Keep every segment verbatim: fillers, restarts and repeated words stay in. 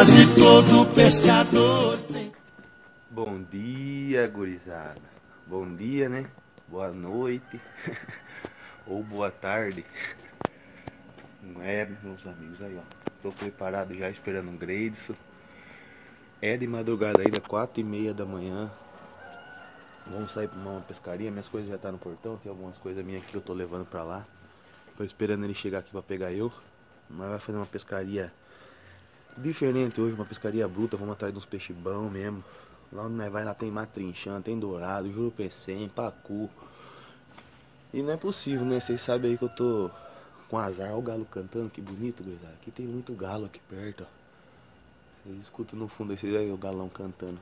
quase todo pescador tem. Bom dia, gurizada. Bom dia, né? Boa noite. Ou boa tarde. Não é, meus amigos? Aí, ó. Tô preparado já, esperando um Gleidson. É de madrugada ainda, quatro e meia da manhã. Vamos sair pra uma pescaria. Minhas coisas já tá no portão. Tem algumas coisas minhas aqui que eu tô levando pra lá. Tô esperando ele chegar aqui pra pegar eu. Mas vai fazer uma pescaria diferente hoje, uma pescaria bruta. Vamos atrás de uns peixes bons mesmo. Lá onde nós vai, lá tem matrinchã, tem dourado, jurupecém, pacu. E não é possível, né? Vocês sabem aí que eu tô com azar. Olha o galo cantando, que bonito, gurizada. Aqui tem muito galo aqui perto, ó. Vocês escutam no fundo aí, vocês aí o galão cantando.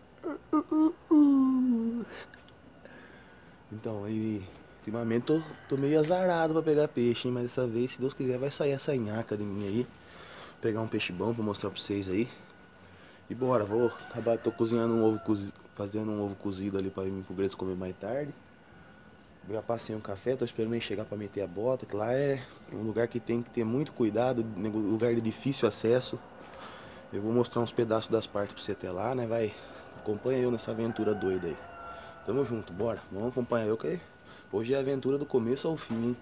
Então, aí, ultimamente tô, tô meio azarado pra pegar peixe, hein? Mas dessa vez, se Deus quiser, vai sair essa nhaca de mim aí. Pegar um peixe bom pra mostrar pra vocês aí. E bora, vou acabar, tô cozinhando um ovo cozido, fazendo um ovo cozido ali pra vir pro Gleidson comer mais tarde. Já passei um café, tô esperando ele chegar pra meter a bota, que lá é um lugar que tem que ter muito cuidado, lugar de difícil acesso. Eu vou mostrar uns pedaços das partes pra você até lá, né? Vai, acompanha eu nessa aventura doida aí. Tamo junto, bora, vamos acompanhar eu que hoje é a aventura do começo ao fim, hein?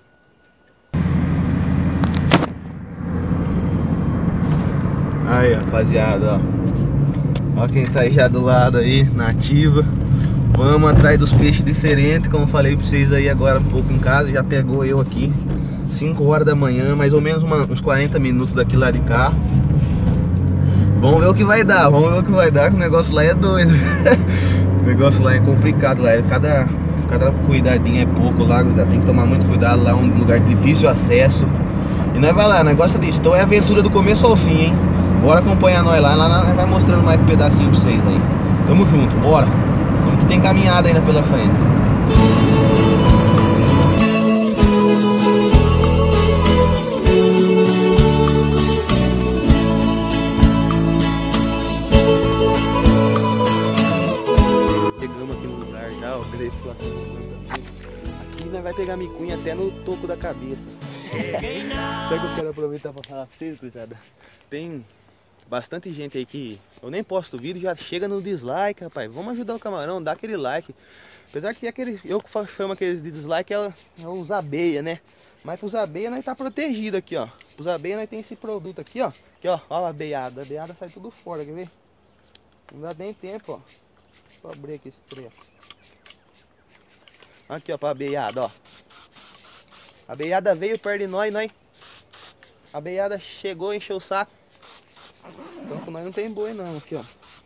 Aí, rapaziada, ó. Ó quem tá aí já do lado aí, na ativa. Vamos atrás dos peixes diferentes, como eu falei pra vocês aí agora um pouco em casa. Já pegou eu aqui, cinco horas da manhã, mais ou menos uma, uns quarenta minutos daqui lá de carro. Vamos ver o que vai dar, vamos ver o que vai dar, que o negócio lá é doido. O negócio lá é complicado, lá é cada, cada cuidadinho é pouco lá, tem que tomar muito cuidado lá, um lugar de difícil acesso. E nós vai lá, negócio disso, então é aventura do começo ao fim, hein? Bora acompanhar nós lá, lá nós vai mostrando mais um pedacinho pra vocês aí. Tamo junto, bora. Vamos que tem caminhada ainda pela frente. Chegamos aqui no lugar já, ó, aqui nós vai pegar micunha até no topo da cabeça. Sabe o que eu quero aproveitar pra falar pra vocês, cruzada? Tem bastante gente aí que eu nem posto vídeo, já chega no dislike, rapaz. Vamos ajudar o camarão, dá aquele like. Apesar que aquele, eu que chamo aqueles de dislike é, é os abeia, né? Mas pros abeia nós tá protegido aqui, ó. Pros abeia nós tem esse produto aqui, ó. Aqui, ó, ó a abeiada. A abeiada sai tudo fora, quer ver? Não dá nem tempo, ó. Deixa eu abrir aqui esse treco. Aqui, ó, pra abeiada, ó. A abeiada veio perto de nós, nós. A abeiada chegou, encheu o saco. Então com nós não tem boi não, aqui ó.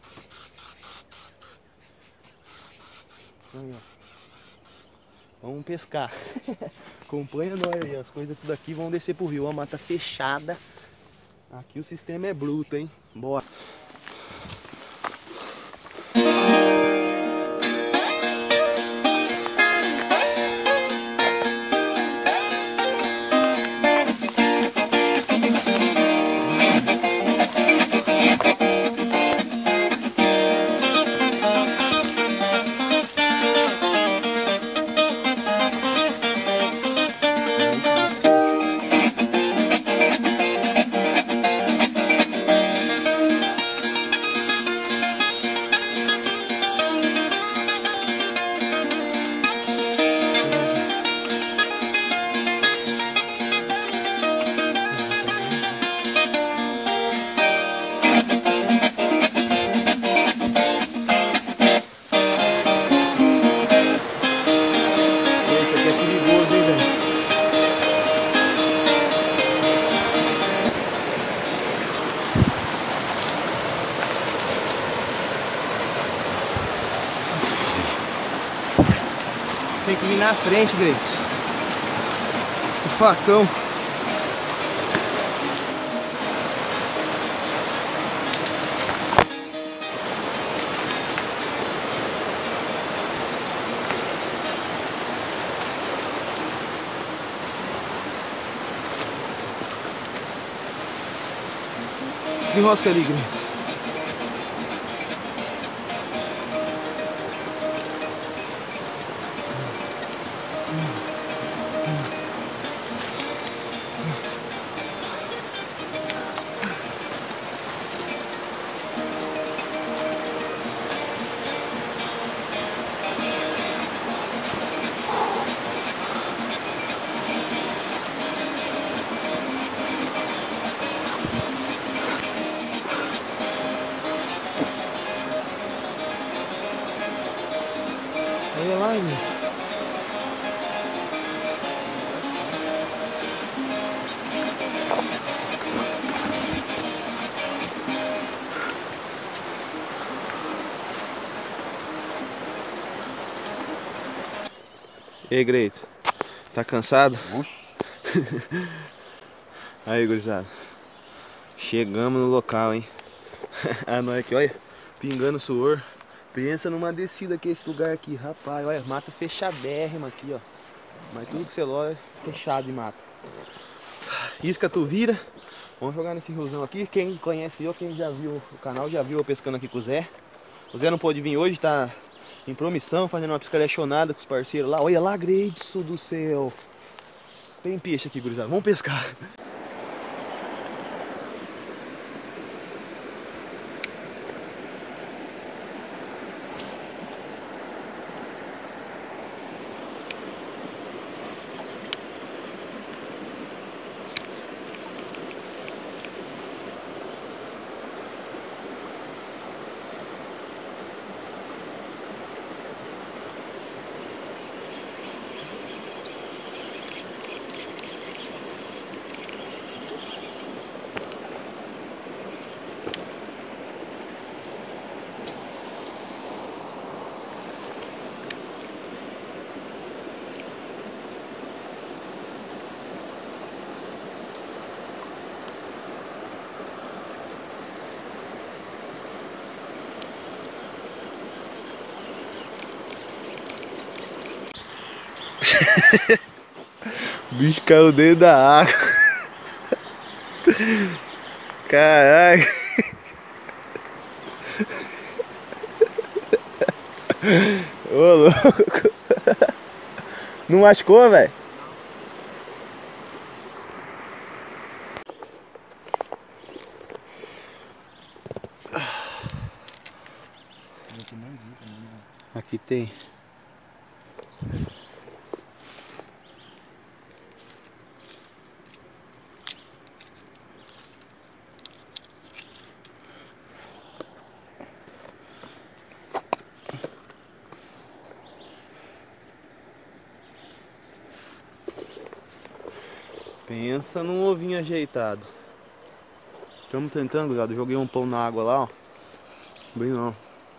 Aí, ó. Vamos pescar. Acompanha nós aí, as coisas tudo aqui vão descer pro rio. A mata fechada. Aqui o sistema é bruto, hein? Bora. Tem que vir na frente, Gleidson. O facão. Desenrosca ali, Gleidson. E aí, Greito? Tá cansado? Oxi. Aí, gurizada. Chegamos no local, hein? Ah, nós aqui, olha. Pingando suor. Pensa numa descida aqui, esse lugar aqui. Rapaz, olha, mata fechadérrima aqui, ó. Mas tudo que você olha é fechado de mata. Isca tu vira. Vamos jogar nesse riozão aqui. Quem conhece eu, quem já viu o canal, já viu eu pescando aqui com o Zé. O Zé não pôde vir hoje, tá em promissão, fazendo uma piscalhachonada com os parceiros lá. Olha lá, Greidson do céu. Tem peixe aqui, gurizada. Vamos pescar. O bicho caiu dentro da água. Caralho. Ô, louco. Não machucou, velho? Aqui tem. Pensa num ovinho ajeitado. Estamos tentando, gurizada. Joguei um pão na água lá, ó. Bem não.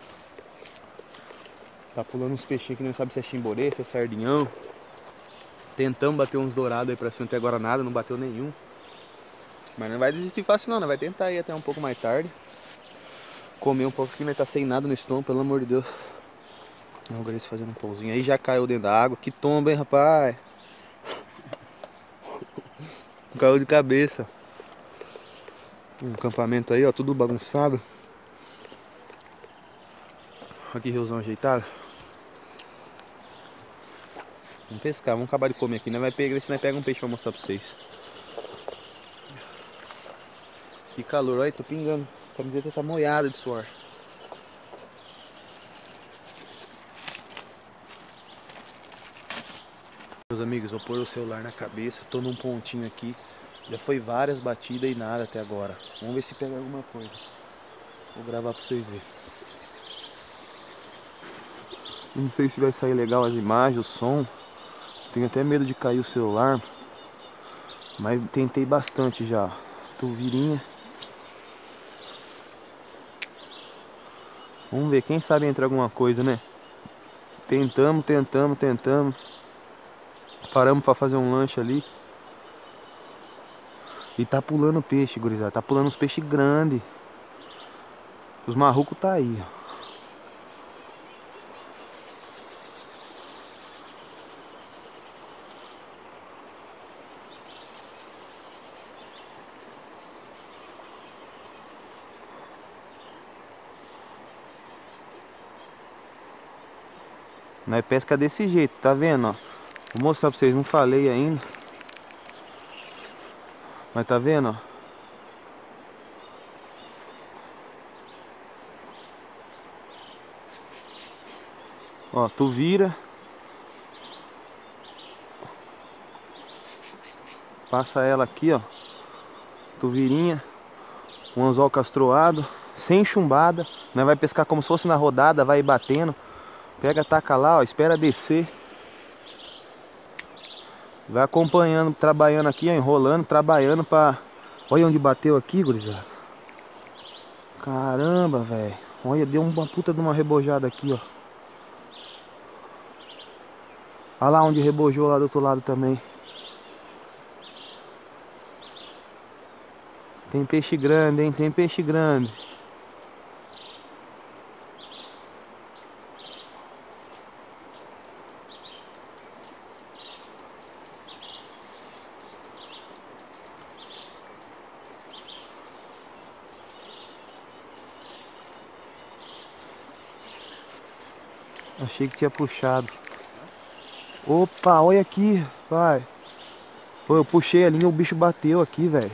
Tá pulando uns peixinhos que não sabe se é chimborê, se é sardinhão. Tentamos bater uns dourados aí pra cima, até agora nada, não bateu nenhum. Mas não vai desistir fácil não, né? Vai tentar ir até um pouco mais tarde. Comer um pouco aqui, mas tá sem nada no estômago, pelo amor de Deus. Olha o Grace fazendo um pãozinho aí, já caiu dentro da água. Que tomba, hein, rapaz? Caiu de cabeça. Um acampamento aí, ó, tudo bagunçado. Aqui, riozão ajeitado. Vamos pescar, vamos acabar de comer aqui, né? Vai pegar, se nós pega um peixe pra mostrar pra vocês. Que calor, olha, tô pingando. A camiseta tá molhada de suor. Meus amigos, vou pôr o celular na cabeça, tô num pontinho aqui. Já foi várias batidas e nada até agora. Vamos ver se pega alguma coisa. Vou gravar pra vocês verem. Não sei se vai sair legal as imagens, o som. Tenho até medo de cair o celular. Mas tentei bastante já. Tuvirinha. Vamos ver, quem sabe entra alguma coisa, né? Tentamos, tentamos, tentamos. Paramos pra fazer um lanche ali. E tá pulando peixe, gurizada. Tá pulando uns peixes grandes. Os marrucos tá aí, ó. Nós pesca desse jeito, tá vendo, ó? Vou mostrar pra vocês, não falei ainda. Mas tá vendo, ó? Ó, tu vira. Passa ela aqui, ó. Tu virinha. Um anzol castroado. Sem chumbada. Nós vai pescar como se fosse na rodada, vai batendo. Pega, taca lá, ó. Espera descer. Vai acompanhando, trabalhando aqui, ó. Enrolando, trabalhando pra... Olha onde bateu aqui, gurizada. Caramba, velho. Olha, deu uma puta de uma rebojada aqui, ó. Olha lá onde rebojou lá do outro lado também. Tem peixe grande, hein? Tem peixe grande. Achei que tinha puxado. Opa, olha aqui, vai. Pô, eu puxei a linha, o bicho bateu aqui, velho.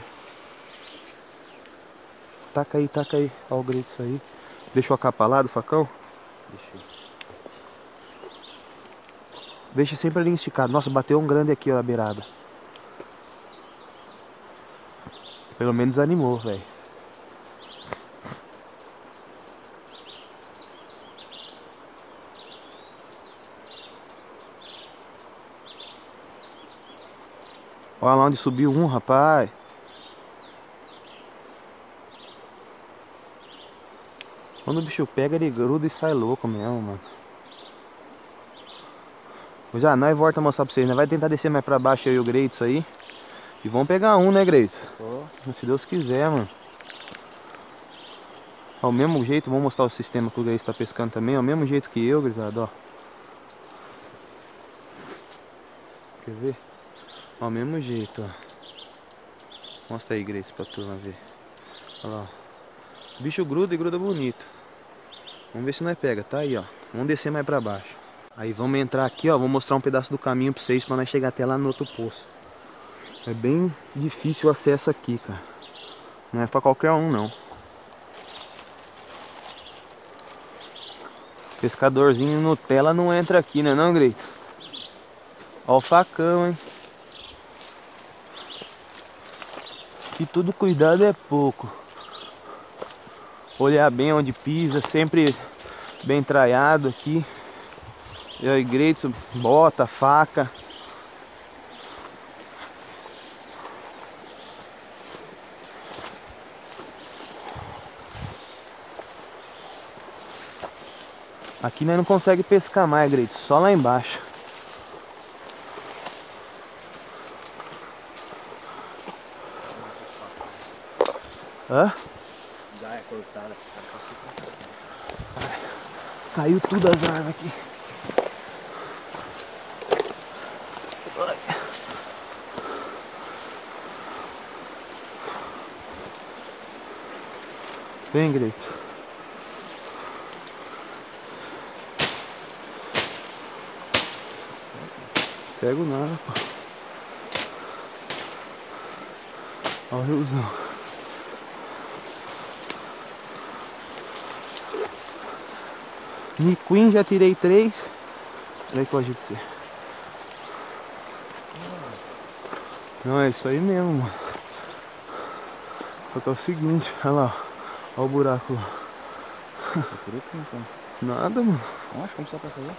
Taca aí, taca aí. Olha o grito isso aí. Deixou a capa lá do facão? Deixa. Deixa sempre a linha esticada. Nossa, bateu um grande aqui, ó, na beirada. Pelo menos animou, velho. Olha lá onde subiu um, rapaz. Quando o bicho pega, ele gruda e sai louco mesmo, mano. Já nós volta a mostrar pra vocês, né? Vai tentar descer mais pra baixo aí o Greitson aí. E vamos pegar um, né, Greitson? Oh. Se Deus quiser, mano. Ao mesmo jeito, vamos mostrar o sistema que o Greitson tá pescando também. Ao mesmo jeito que eu, gurizada, ó. Quer ver? Ao mesmo jeito, ó. Mostra aí, Greitson, pra turma ver. Olha lá, ó. O bicho gruda e gruda bonito. Vamos ver se nós pega, tá aí, ó. Vamos descer mais pra baixo. Aí vamos entrar aqui, ó. Vou mostrar um pedaço do caminho pra vocês, pra nós chegar até lá no outro poço. É bem difícil o acesso aqui, cara. Não é pra qualquer um, não. Pescadorzinho Nutella não entra aqui, né não, Greito? Ó o facão, hein? E tudo cuidado é pouco. Olhar bem onde pisa, sempre bem traiado aqui. E aí, Greito, bota, faca. Aqui nós não consegue pescar mais, Greito, só lá embaixo. Hã? Já é cortada. Caiu tudo as árvores aqui. Ai. Vem, Greito. Cego nada, pô. Olha o riozão. Niquim já tirei três. Olha aí que eu agito você. Não, é isso aí mesmo, mano. Só que é o seguinte, olha lá. Olha o buraco lá. Nada, mano. Nossa, como você vai fazer?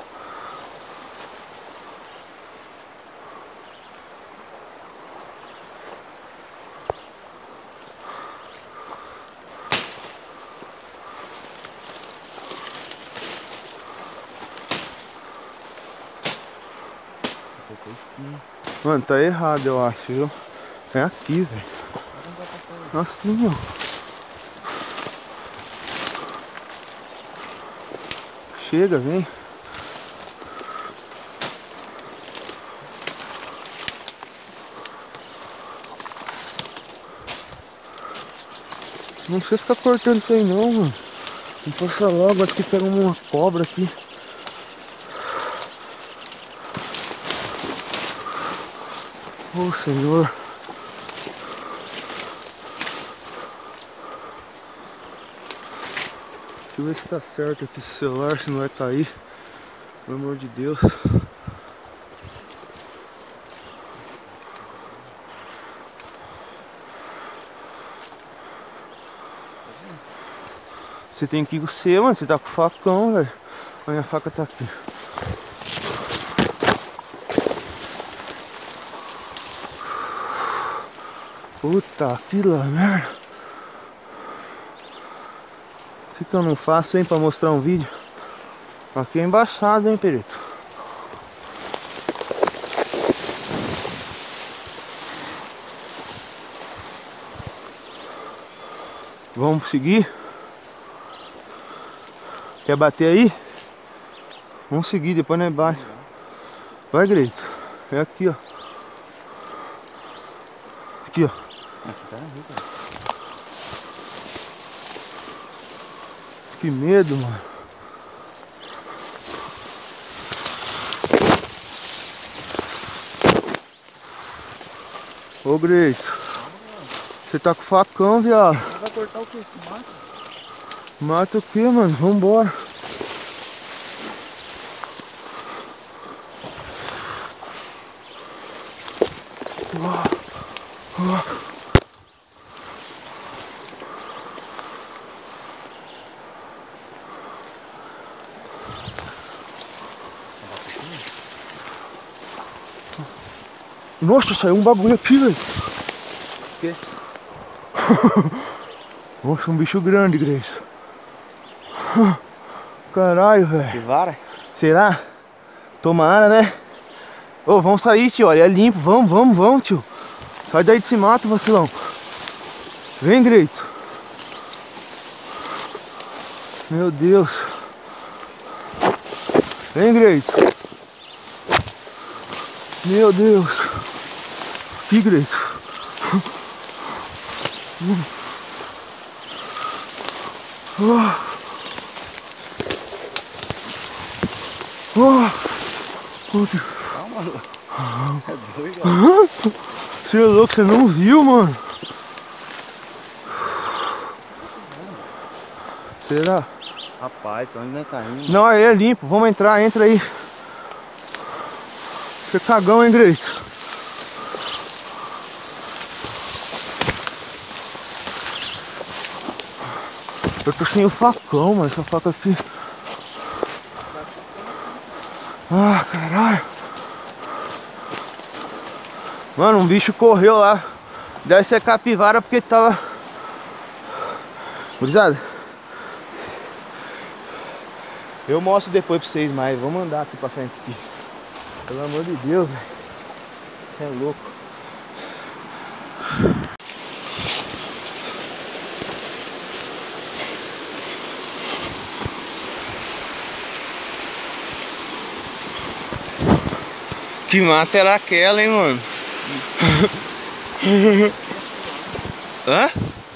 Mano, tá errado, eu acho, viu? É aqui, velho. Assim, ó. Chega, vem. Não precisa ficar cortando isso aí não, mano. Não passa logo, acho que pega uma cobra aqui. Oh, Senhor. Deixa eu ver se tá certo aqui esse celular, se não vai cair. Pelo amor de Deus. Você tem que ir com o seu, mano. Você tá com o facão, velho. A minha faca tá aqui. Puta que lá, merda. O que eu não faço, hein, pra mostrar um vídeo? Aqui é embaçado, hein, perito. Vamos seguir? Quer bater aí? Vamos seguir, depois nós bate. Vai, Greito. É aqui, ó. Aqui, ó. Que medo, mano. Ô, Greito. Você tá com facão, viado. Vai cortar o que? Esse mato? Mata o que, mano? Vambora. Nossa, saiu um bagulho aqui, velho. O quê? Nossa, um bicho grande, Grace. Caralho, Que velho. vara? Será? Tomara, né? Ô, vamos sair, tio. Olha, é limpo. Vamos, vamos, vamos, tio. Sai daí desse mato, vacilão. Vem, Greito. Meu Deus. Vem, Greito. Meu Deus. Que Greito. Oh. Oh. Oh, Deus. Calma, Lu. É doido, Você é louco, você não viu, mano? Será? Rapaz, onde nós tá indo? Não, aí é limpo. Vamos entrar, entra aí. Você é cagão, hein, Greito? Eu tô sem o facão, mano. Essa faca aqui. Ah, caralho. Mano, um bicho correu lá. Deve ser capivara porque tava... Gurizada, eu mostro depois pra vocês mais. Vamos andar aqui pra frente aqui. Pelo amor de Deus, velho. É louco. Que mata era aquela, hein, mano? Hã?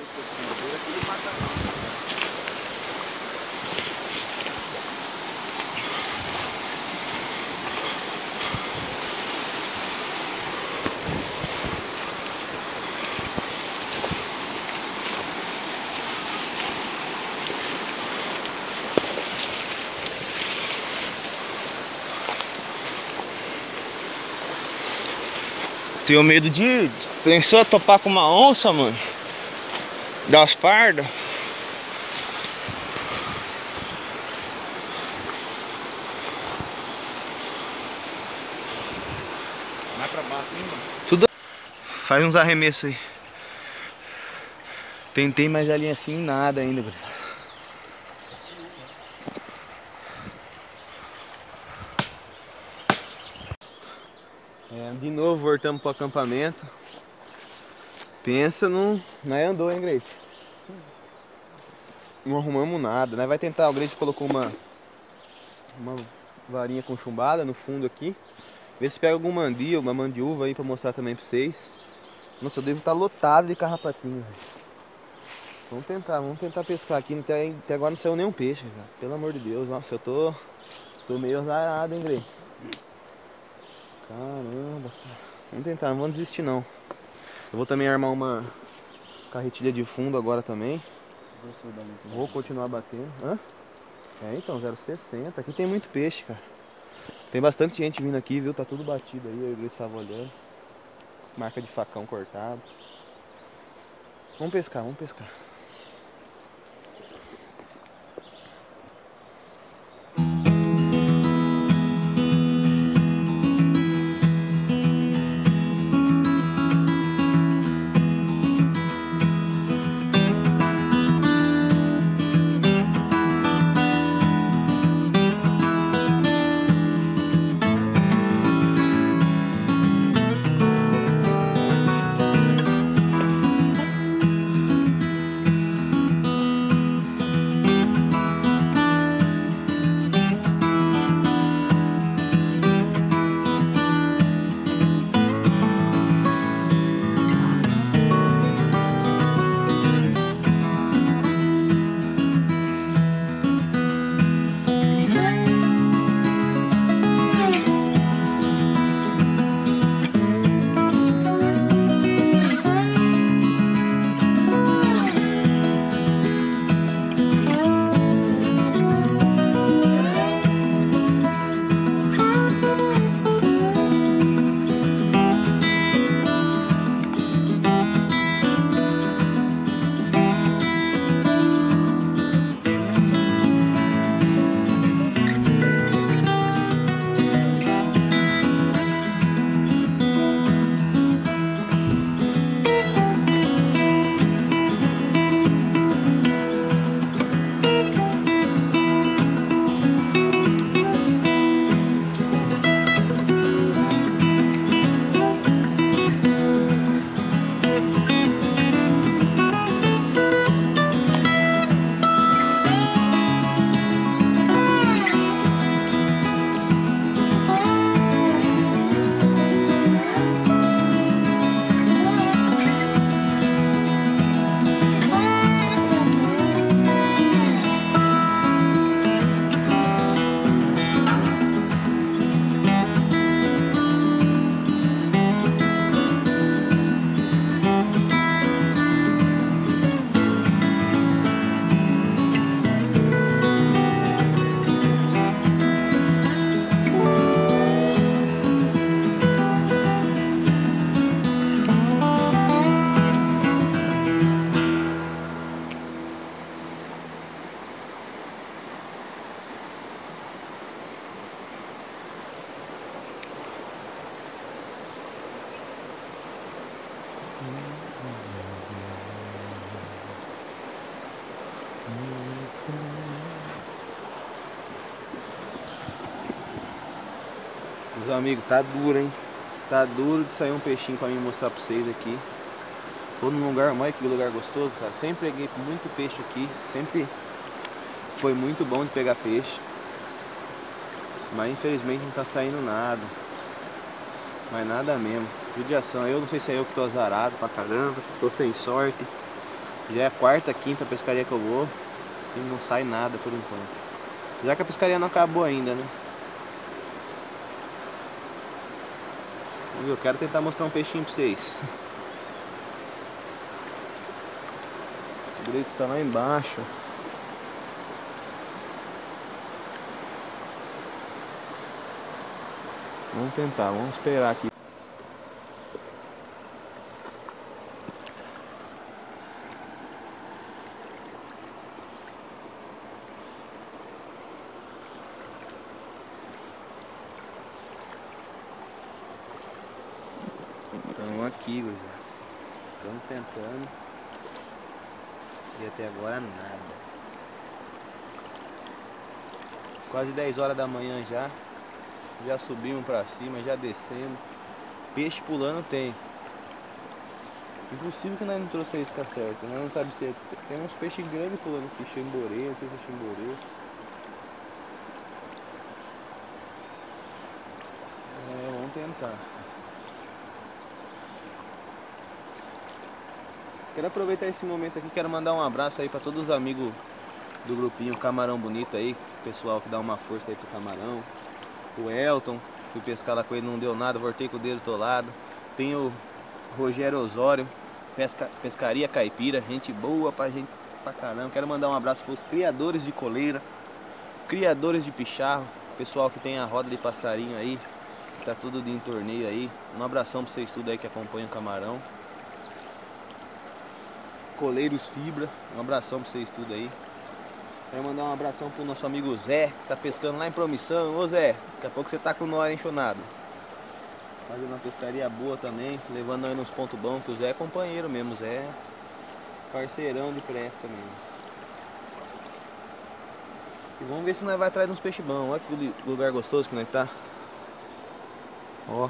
Tenho medo de... Pensou a topar com uma onça, mano? Das pardas? Vai pra baixo, hein, mano? Tudo... Faz uns arremessos aí. Tentei, mas ali assim nada ainda, galera. É, de novo voltamos pro acampamento. Pensa num... Nós andou, hein, Grace? Não arrumamos nada. Nós vai tentar, o Grace colocou uma Uma varinha com chumbada no fundo aqui. Ver se pega algum mandi, uma mandiúva aí pra mostrar também pra vocês. Nossa, eu devo estar lotado de carrapatinho, velho. Vamos tentar, vamos tentar pescar aqui. Até, até agora não saiu nenhum peixe, cara. Pelo amor de Deus, nossa, eu tô... Tô meio azarado, hein, Grace? Caramba, cara. Vamos tentar, não vamos desistir não. Eu vou também armar uma carretilha de fundo agora também. Vou continuar batendo. Hã? É, então, zero sessenta. Aqui tem muito peixe, cara. Tem bastante gente vindo aqui, viu? Tá tudo batido aí, eu e o Gris estava olhando. Marca de facão cortado. Vamos pescar, vamos pescar. Meus amigos, tá duro, hein? Tá duro de sair um peixinho pra mim mostrar pra vocês aqui. Tô num lugar, olha que lugar gostoso, cara. Sempre peguei muito peixe aqui. Sempre foi muito bom de pegar peixe. Mas infelizmente não tá saindo nada. Mas nada mesmo. Judiação, eu não sei se é eu que tô azarado pra caramba. Tô sem sorte. Já é a quarta, quinta pescaria que eu vou e não sai nada por enquanto. Já que a pescaria não acabou ainda, né? Eu quero tentar mostrar um peixinho pra vocês. O grito está lá embaixo. Vamos tentar, vamos esperar aqui. Estamos aqui, gurizada. Estamos tentando. E até agora nada. Quase dez horas da manhã já. Já subimos pra cima, já descendo. Peixe pulando tem. Impossível que nós não trouxe a isca certa. Nós não sabemos se é... Tem uns peixes grandes pulando aqui. Chimborê, não sei se é chimborê. É, vamos tentar. Quero aproveitar esse momento aqui, quero mandar um abraço aí para todos os amigos do grupinho Camarão Bonito aí, pessoal que dá uma força aí pro camarão. O Elton, fui pescar lá com ele, não deu nada, voltei com o dedo tolado. Tem o Rogério Osório, pesca, pescaria caipira, gente boa pra gente pra caramba. Quero mandar um abraço pros criadores de coleira, criadores de picharro, pessoal que tem a roda de passarinho aí, tá tudo de em torneio aí. Um abração pra vocês tudo aí que acompanham o camarão. Coleiros Fibra, um abração pra vocês tudo aí. Quero mandar um abração pro nosso amigo Zé, que tá pescando lá em Promissão. Ô Zé, daqui a pouco você tá com nós enxonado. Fazendo uma pescaria boa também, levando nós nos pontos bons, que o Zé é companheiro mesmo, o Zé é parceirão de pesca mesmo. E vamos ver se nós vai atrás de uns peixes bons. Olha que lugar gostoso que nós tá. Ó.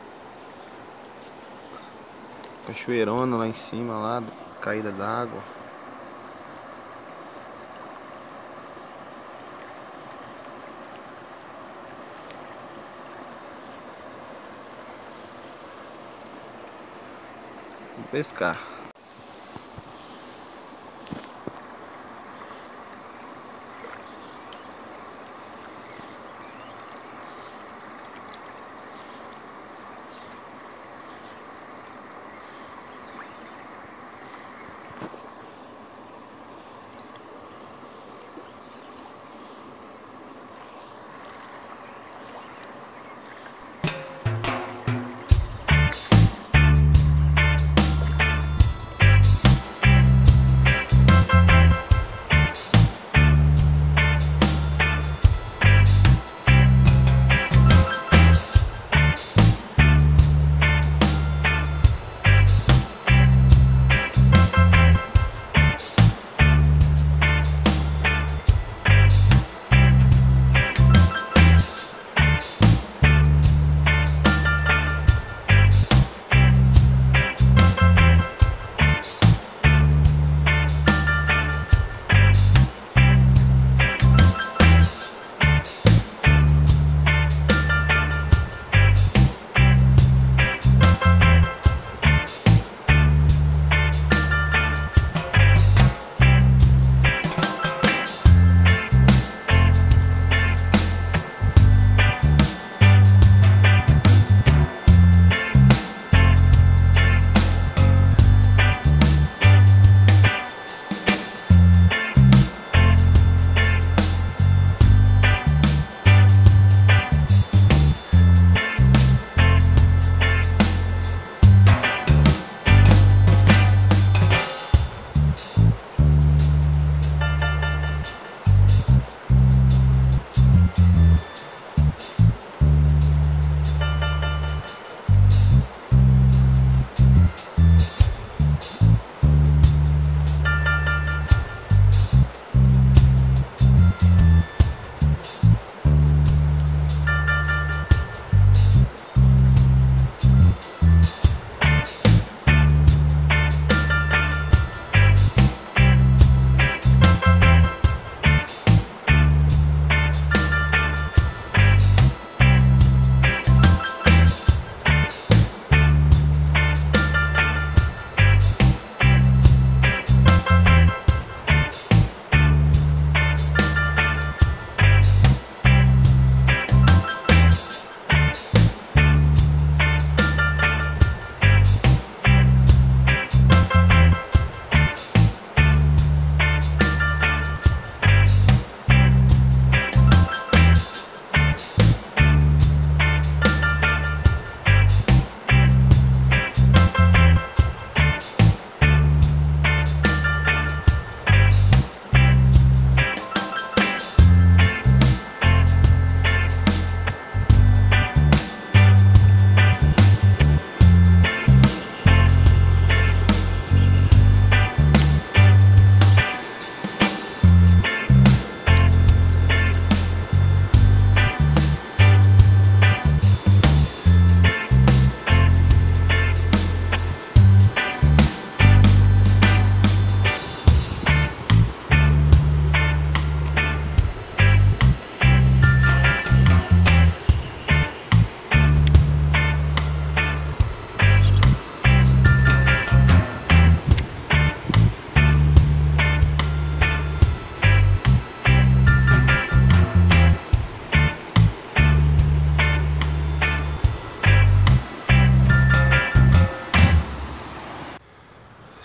Cachoeirona lá em cima, lá, caída d'água. Vou pescar.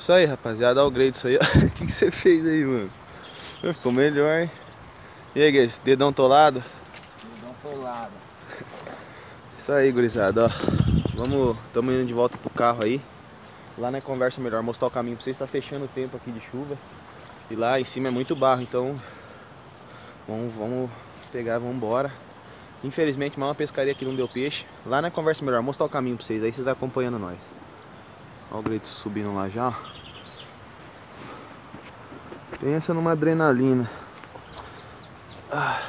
Isso aí, rapaziada. Olha o Gleidson aí, ó. O que, que você fez aí, mano? Ficou melhor, hein? E aí, Gleidson, dedão tolado? Dedão tolado. Isso aí, gurizada, ó. Vamos, estamos indo de volta pro carro aí. Lá na conversa melhor, mostrar o caminho pra vocês. Está fechando o tempo aqui de chuva. E lá em cima é muito barro, então vamos, vamos pegar, vamos embora. Infelizmente, mais uma pescaria que não deu peixe. Lá na conversa melhor, mostrar o caminho pra vocês. Aí vocês vão acompanhando nós. Olha o Gleidson subindo lá já. Pensa numa adrenalina. Ah.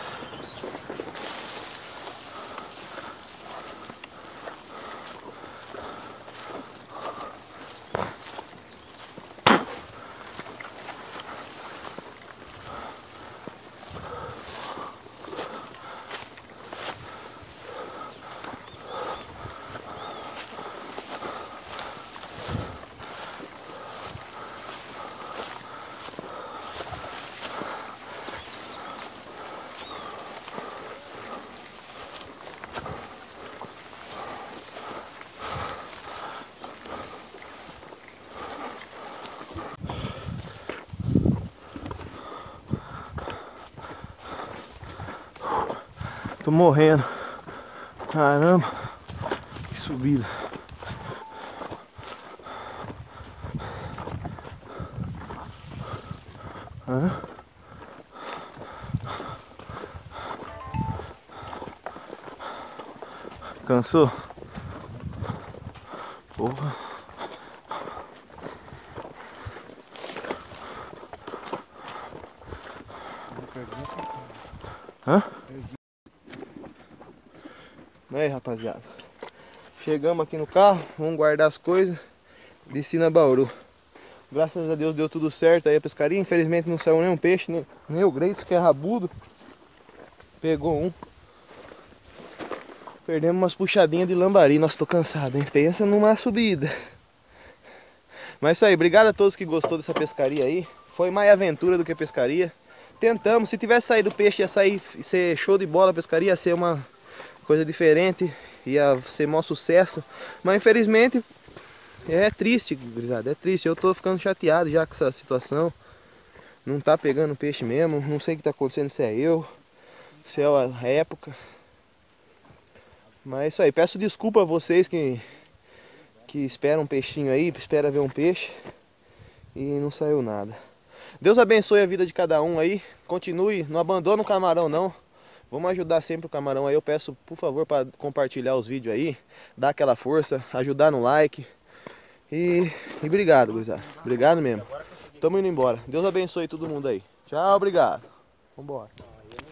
Tô morrendo. Caramba. Que subida. Hã? Cansou? Porra. Hã? Aí, rapaziada, chegamos aqui no carro, vamos guardar as coisas, desci na Bauru. Graças a Deus deu tudo certo aí a pescaria. Infelizmente não saiu nenhum peixe, nem, nem o Gleidson, que é rabudo, pegou um. Perdemos umas puxadinhas de lambari. Nossa, tô cansado, hein? Pensa numa subida. Mas isso aí, obrigado a todos que gostou dessa pescaria aí. Foi mais aventura do que pescaria. Tentamos, se tivesse saído peixe ia sair, ser show de bola a pescaria, ia ser uma coisa diferente, ia ser maior sucesso. Mas infelizmente é triste, gurizada, é triste. Eu tô ficando chateado já com essa situação. Não tá pegando peixe mesmo. Não sei o que tá acontecendo, se é eu, se é a época. Mas é isso aí, peço desculpa a vocês que, que esperam um peixinho aí, espera ver um peixe e não saiu nada. Deus abençoe a vida de cada um aí. Continue, não abandone o camarão não. Vamos ajudar sempre o camarão aí. Eu peço, por favor, para compartilhar os vídeos aí, dar aquela força, ajudar no like. E, e obrigado, gurizada. Obrigado mesmo. Tamo indo embora. Deus abençoe todo mundo aí. Tchau, obrigado. Vambora.